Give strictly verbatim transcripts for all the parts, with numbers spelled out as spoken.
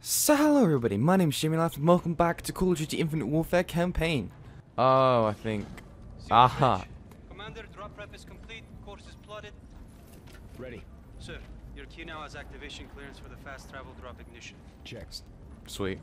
So hello everybody, my name is Jimmy Laft and welcome back to Call of Duty Infinite Warfare campaign. Oh, I think... Aha. Commander, drop prep is complete, course is plotted. Ready. Sir, your key now has activation clearance for the fast travel drop ignition. Checks. Sweet.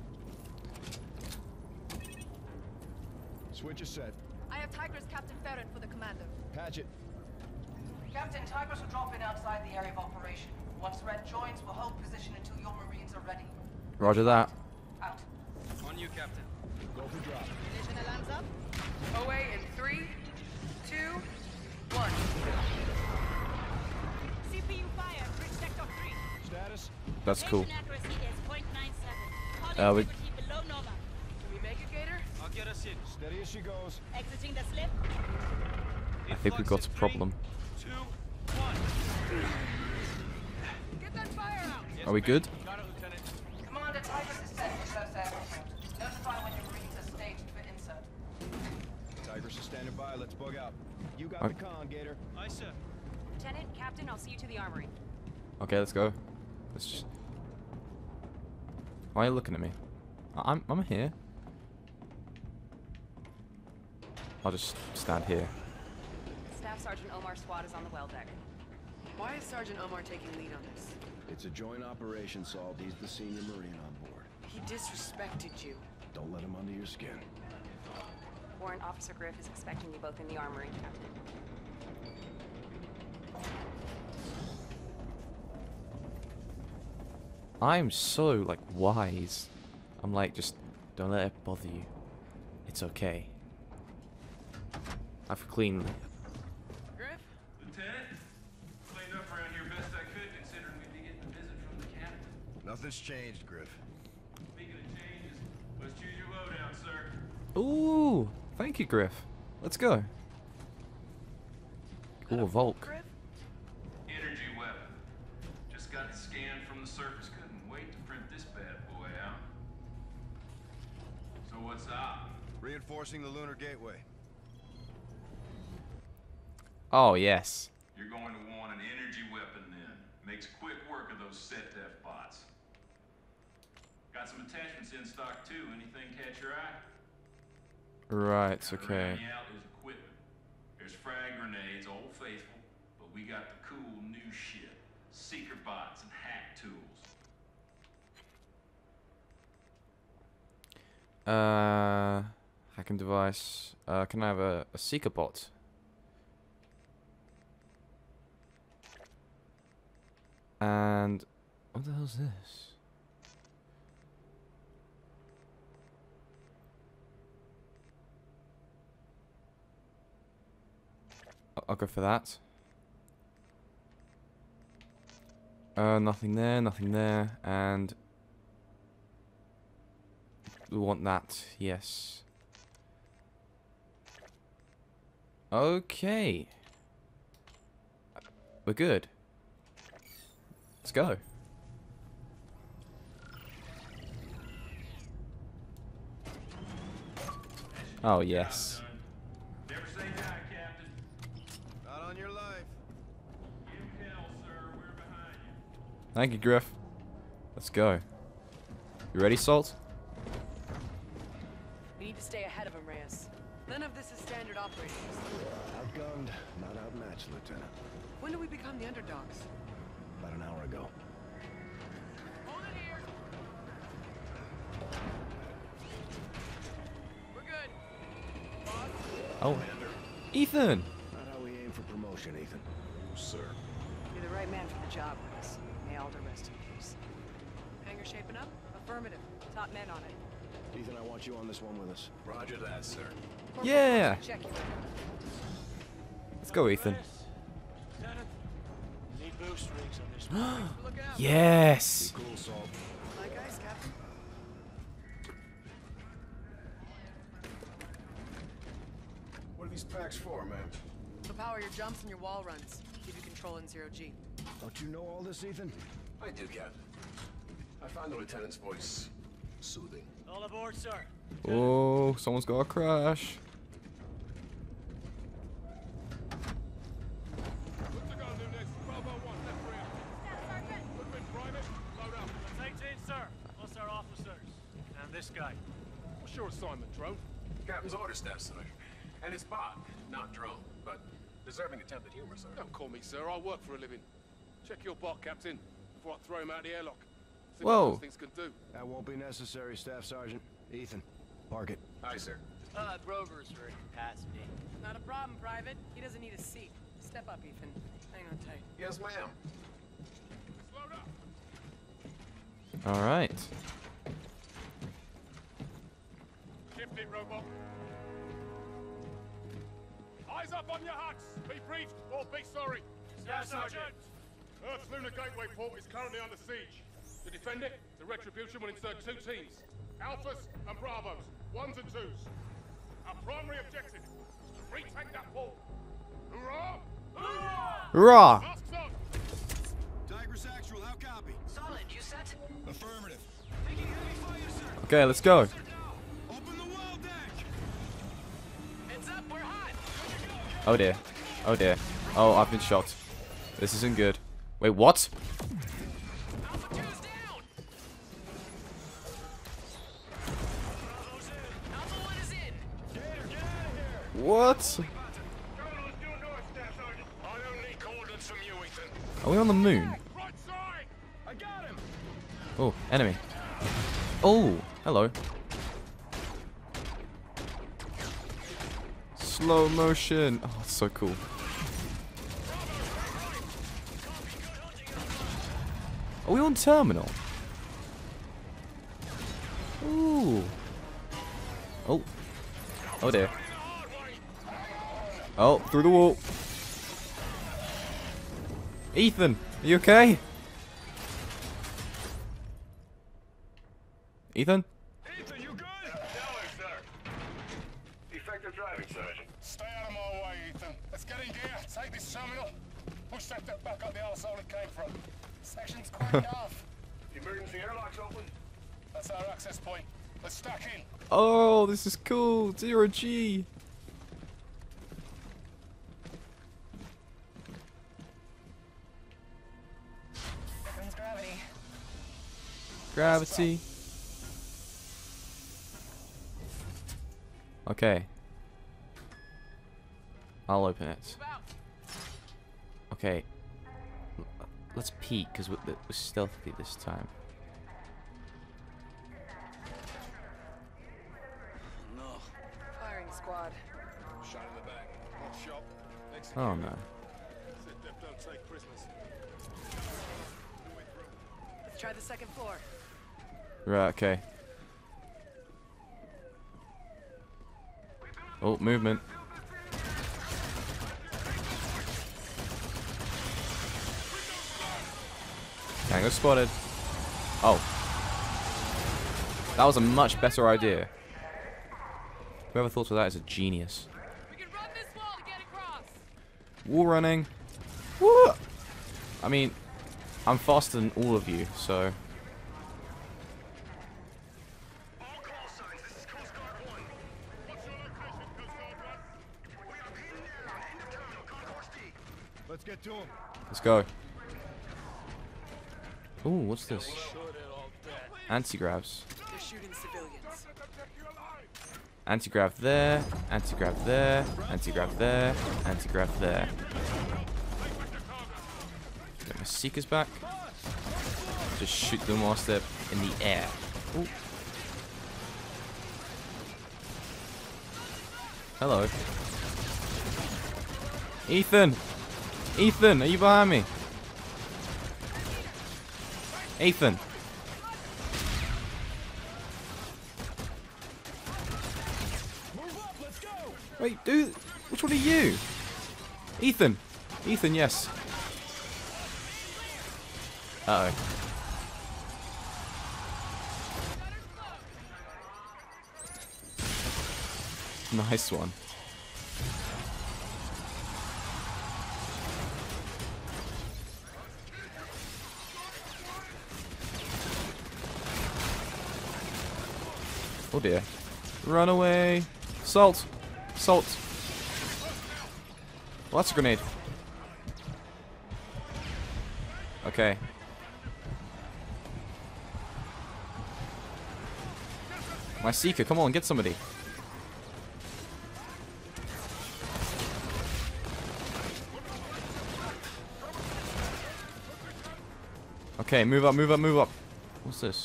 Switch is set. I have Tigris Captain Farron for the commander. Patch it. Captain, Tigris will drop in outside the area of operation. Once Red joins, we'll hold position until your Marines are ready. Roger that. Out. On you, Captain. Go for drop. Ignition alarms up. Away in three, two, one. C P U fire, bridge sector three. Status. That's cool. Station accuracy is zero point nine seven. Pod Uh, we- integrity below normal. Can we make it, Gator? I'll get us in. Steady as she goes. Exiting the slip. I think we've got a problem. Two, one. Get that fire out! Yes, Are we ma'am. good? Got it, Lieutenant. Commander, Tigris is set for close air combat. Notify when your Marines are staged for insert. Tigers are standing by. Let's bug out. You got Okay. the con, Gator. Aye, sir. Lieutenant, Captain, I'll see you to the armory. Okay, let's go. Let's just... Why are you looking at me? I- I'm, I'm here. I'll just stand here. Staff Sergeant Omar Swat is on the well deck. Why is Sergeant Omar taking lead on this? It's a joint operation, Saul. He's the senior Marine on board. He disrespected you. Don't let him under your skin. Warrant Officer Griff is expecting you both in the armory, Captain. I'm so, like, wise. I'm like, just don't let it bother you. It's okay. I've cleaned... Griff? Lieutenant, cleaned up around here best I could, considering we'd be getting a visit from the captain. Nothing's changed, Griff. Speaking of changes, let's choose your lowdown, sir. Ooh! Thank you, Griff. Let's go. Ooh, a Volk. Griff? Energy weapon. Just got the scan from the surface. Couldn't wait to print this bad boy out. So what's up? Reinforcing the lunar gateway. Oh, yes. You're going to want an energy weapon then. Makes quick work of those SETDEF bots. Got some attachments in stock too. Anything catch your eye? Right, Now, okay. around you out is equipment. There's frag grenades, old faithful, but we got the cool new shit. Seeker bots and hack tools. Uh, hacking device. Uh, can I have a, a seeker bot? And what the hell's this? I'll, I'll go for that. Uh, nothing there, nothing there, and we want that, yes. Okay. We're good. Let's go. Oh, yes. Never say die, Captain. Not on your life. You hell, sir. We're behind you. Thank you, Griff. Let's go. You ready, Salt? We need to stay ahead of him, Reyes. None of this is standard operating procedure. Outgunned, not outmatched, Lieutenant. When do we become the underdogs? About an hour ago. Hold it here. We're good. Boss? Oh, Ethan! Not how we aim for promotion, Ethan. Sir. You're the right man for the job, Reyes. May Alder rest in peace. Hangar shaping up? Affirmative. Top men on it. Ethan, I want you on this one with us. Roger that, sir. Corporal, Yeah. Check you. Let's go, Ethan. Lieutenant, need boost rigs on this one. Look out. Yes! Be cool, Saul. Like ice, Captain. What are these packs for, man? To power your jumps and your wall runs. Keep you control in zero G. Don't you know all this, Ethan? I do, Captain. I found the lieutenant's voice soothing. All aboard, sir. Oh, someone's got a crash. Staff Sergeant! eighteen, sir. this guy? What's your assignment, Drone? Captain's orders, Staff Sergeant. And it's Bob, not Drone, but deserving attempted humor, sir. Don't call me sir, I work for a living. Check your bot, Captain, before I throw him out the airlock. See Whoa. what those things can do. That won't be necessary, Staff Sergeant. Ethan, park it. Aye, sir. Uh, Grover's for capacity. Not a problem, Private. He doesn't need a seat. Step up, Ethan. Hang on tight. Yes, ma'am. Load up. All right. Shift it, robot. Eyes up on your hats. Be briefed or be sorry. Staff Sergeant. Earth's lunar gateway port is currently under siege. To defend it, the Retribution will insert two teams. Alphas and Bravos. Ones and twos. Our primary objective is to retake that port. Hoorah! Hurrah! Masks on! Tigris Actual, how copy? Solid, you set? Affirmative. Okay, let's go. Open the wall deck! Heads up, we're hot! Oh dear. Oh dear. Oh, I've been shot. This isn't good. Wait, what? Alpha two's down! Alpha one is in! What? I don't need coordinates from you, Ethan. Are we on the moon? Right side! I got him! Oh, enemy. Oh, hello. Slow motion. Oh, it's so cool. Are we on terminal? Ooh. Oh. Oh dear. Oh, through the wall. Ethan, are you okay? Ethan? Ethan, you good? No, sir. Effective driving, Sergeant. Stay out of my way, Ethan. Let's get in gear. Take this terminal. Push that duck back up the arsehole it came from. Section's quite off. Emergency airlock's open. That's our access point. Let's stack in. Oh, this is cool. Zero G. Here comes gravity. Gravity. Okay. I'll open it. Okay. L- Let's peek, because we're, we're stealthy this time. No. Firing squad. Shot in the back. Hot shot. Next Oh no. Said Dep don't take prisoners. Let's try the second floor. Right, okay. Oh, movement. Tango spotted. Oh. That was a much better idea. Whoever thought of that is a genius. We can run this wall to get across! Wall running. Woo! I mean, I'm faster than all of you, so... All call signs. This is Coast Guard one. What's your location, Coast Guard one? We are pinned down. End of terminal. Concourse D. Let's get to him. Let's go. Ooh, what's this? Anti-gravs. They're shooting civilians. Anti-grav there, anti-grav there, anti-grav there, anti-grav there. Get my seekers back. Just shoot them whilst they're in the air. Ooh. Hello. Ethan! Ethan, are you behind me? Ethan! Wait, dude, which one are you? Ethan. Ethan, yes. Uh oh. Nice one. Oh dear. Run away. Salt. Salt. Well, that's a grenade. Okay. My Seeker, come on, get somebody. Okay, move up, move up, move up. What's this?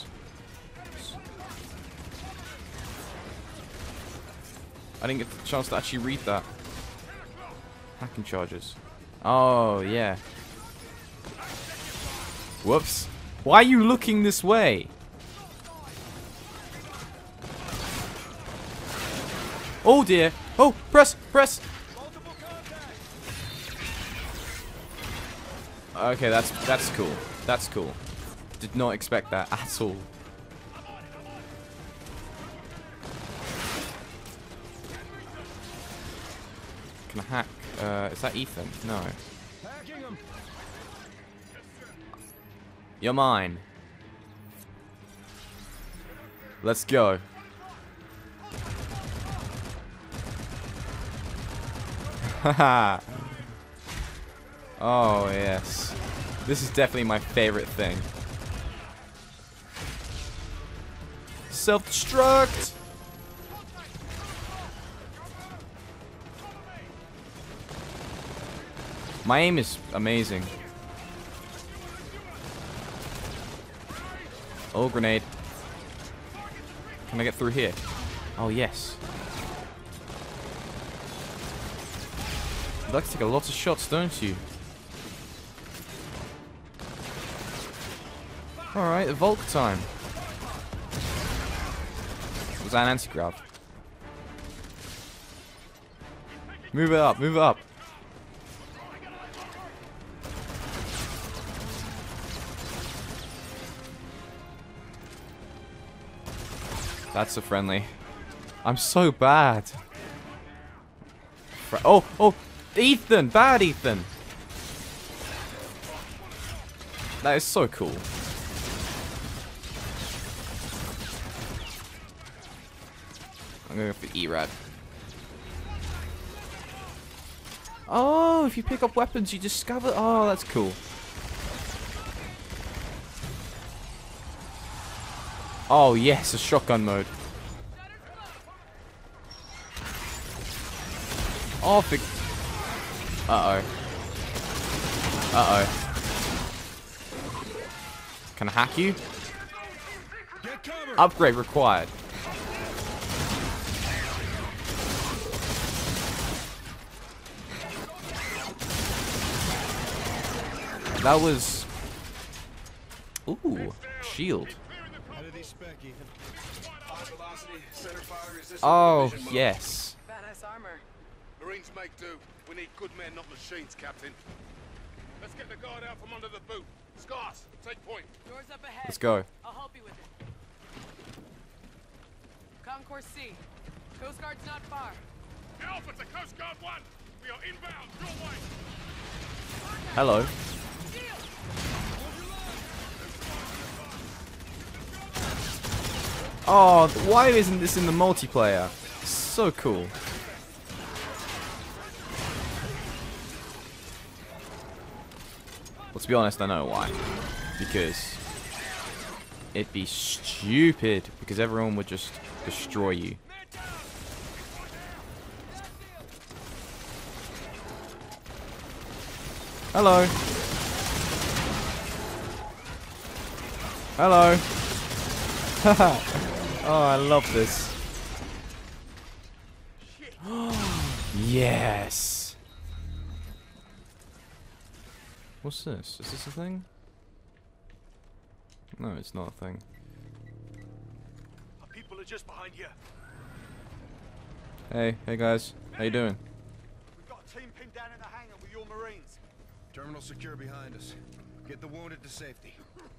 I didn't get the chance to actually read that. Hacking charges. Oh, yeah. Whoops. Why are you looking this way? Oh dear. Oh, press, press. Okay, that's that's cool. That's cool. Did not expect that at all. Can I hack? Uh, is that Ethan? No. You're mine. Let's go. Haha. Oh, yes. This is definitely my favorite thing. Self-destruct! My aim is amazing. Oh, grenade. Can I get through here? Oh, yes. You like to take a lot of shots, don't you? Alright, Volk time. Was that an anti-grav? Move it up, move it up. That's a friendly. I'm so bad. Fr oh, oh, Ethan, bad Ethan. That is so cool. I'm going for E RAD. Oh, if you pick up weapons, you discover. Oh, that's cool. Oh, yes, a shotgun mode. Oh, big. Uh oh. Uh oh. Can I hack you? Upgrade required. That was. Ooh, shield. Oh, yes. Badass armor. Marines make do. We need good men, not machines, Captain. Let's get the guard out from under the boot. Scars, take point. Doors up ahead. Let's go. I'll help you with it. Concourse C. Coast Guard's not far. Alpha to Coast Guard one. We are inbound your way. Hello. Oh, why isn't this in the multiplayer? So cool. Well, to be honest, I know why. Because it'd be stupid, because everyone would just destroy you. Hello. Hello. Oh, I love this. Yes. What's this? Is this a thing? No, it's not a thing. Our people are just behind you. Hey, hey guys. How you doing? We've got a team pinned down in the hangar with your Marines. Terminal secure behind us. Get the wounded to safety.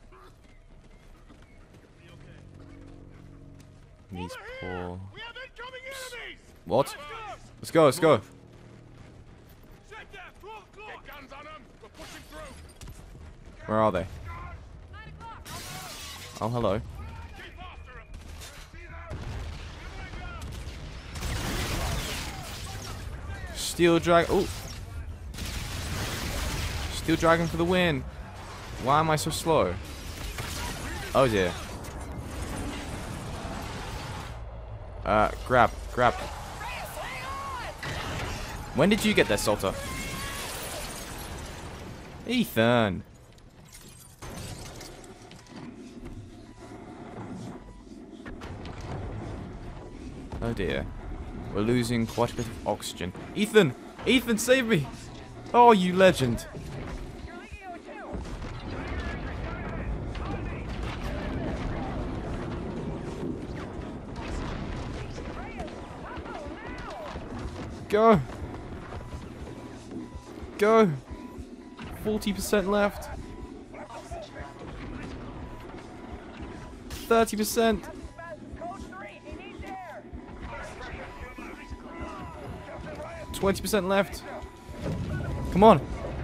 These poor. We have incoming enemies. What? Let's go, let's go. Set there, twelve o'clock. Get guns on them. We're pushing through. Where are they? Oh, hello. Keep after them. Steel Dragon. Oh. Steel Dragon for the win. Why am I so slow? Oh dear. Uh, grab, grab. When did you get there, Salter? Ethan. Oh dear. We're losing quite a bit of oxygen. Ethan! Ethan, save me! Oh, you legend. Go! Go! forty percent left. thirty percent. twenty percent left. Come on.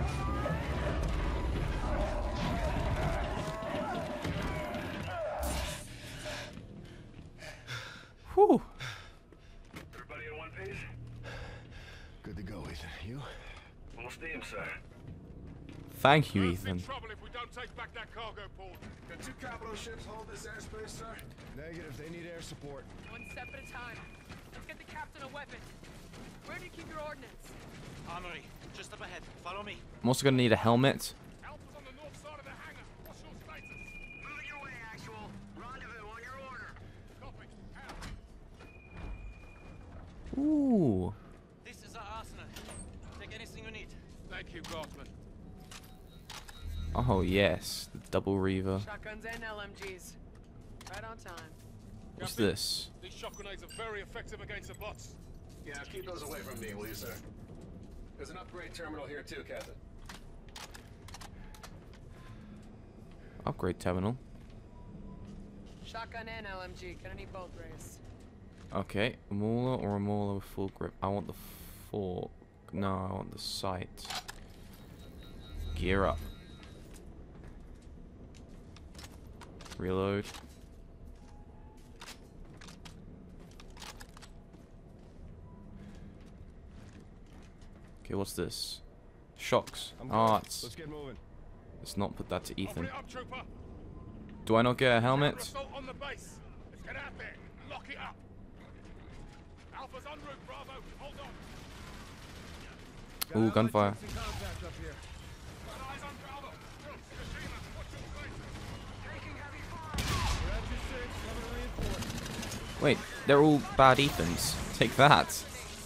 Whew. Everybody in one piece? Good to go, Ethan. You? Full steam, sir. Thank you, Ethan. Trouble if we don't take back that cargo port. Can two capital ships hold this airspace, sir? Negative. They need air support. One step at a time. Let's get the captain a weapon. Where do you keep your ordnance? Armory, just up ahead. Follow me. I'm also going to need a helmet. Alpha's on the north side of the hangar. What's your status? Moving your way, actual. Rendezvous on your order. Copy. Out. Ooh. This is our arsenal. Take anything you need. Thank you, Goffman. Oh, yes. The double reaver. Shotguns and L M Gs. Right on time. What's this? These shock grenades are very effective against the bots. Yeah, keep those away from me, will you, sir? There's an upgrade terminal here too, Captain. Upgrade terminal. Shotgun and L M G. Gonna need both, Reyes. Okay. A mauler or a mauler with full grip? I want the fork. No, I want the sight. Gear up. Reload. Okay, what's this? Shocks. Arts. Let's get moving. Let's not put that to Ethan. Open it up, trooper. Do I not get a helmet? Assault on the base. Let's get out there. Lock it up. Alpha's en route, Bravo. Hold on. Ooh, gunfire. Got eyes on Bravo. Kashima, watch your places. Taking heavy fire. Wait, they're all bad Ethans. Take that.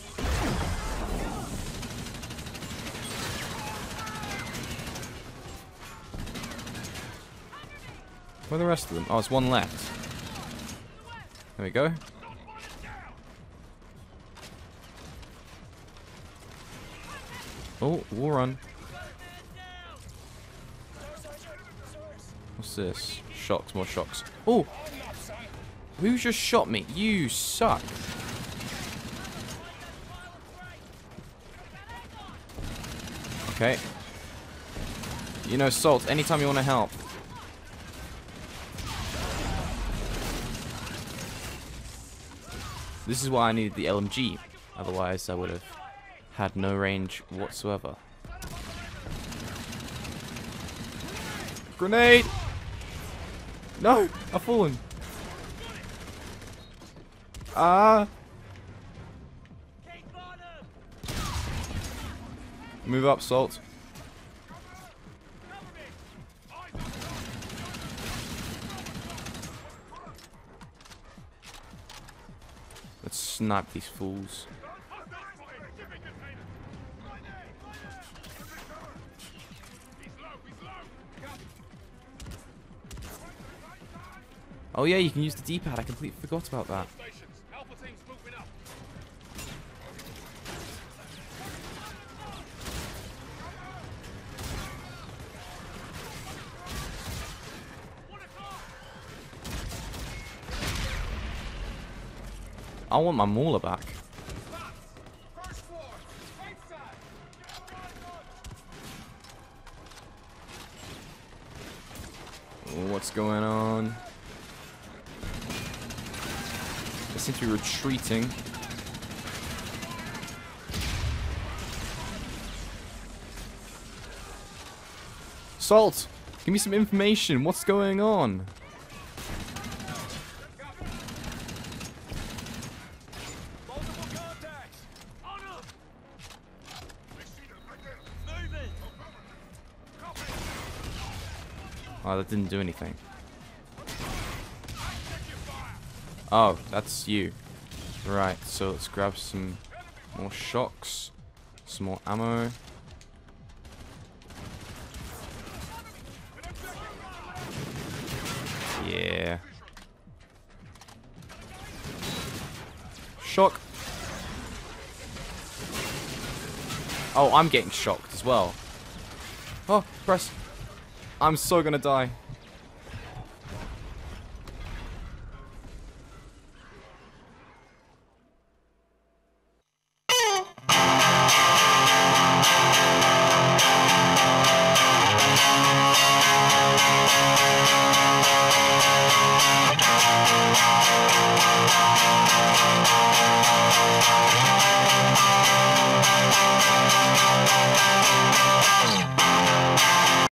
Where are the rest of them? Oh, it's one left. There we go. Oh, wall run. What's this? Shocks, more shocks. Oh! Who just shot me? You suck. Okay. You know, Salt, anytime you want to help. This is why I needed the L M G. Otherwise, I would have had no range whatsoever. Grenade! No! I've fallen. Ah! Move up, Salt. Let's snipe these fools. Oh yeah, you can use the D-pad. I completely forgot about that. I want my mauler back. What's going on? They seem to be retreating. Salt! Give me some information. What's going on? Oh, that didn't do anything. Oh, that's you. Right, so let's grab some more shocks. Some more ammo. Yeah. Shock. Oh, I'm getting shocked as well. Oh, press. I'm so gonna die.